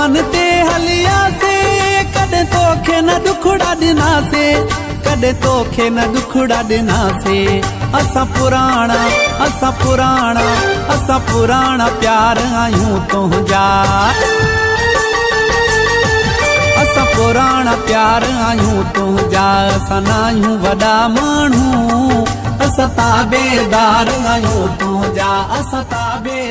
मान ते हलियासीं कॾहिं तोखे न दुखड़ा ॾिनासीं कॾहिं तोखे न दुखड़ा ॾिनासीं असां पुराणा प्यार आहियूं तुंहिंजा असां पुराणा प्यार आहियूं तुंहिंजा असां न आहियूं वॾा माण्हू असां ताबेदार आहियूं तुंहिंजा असां ताबे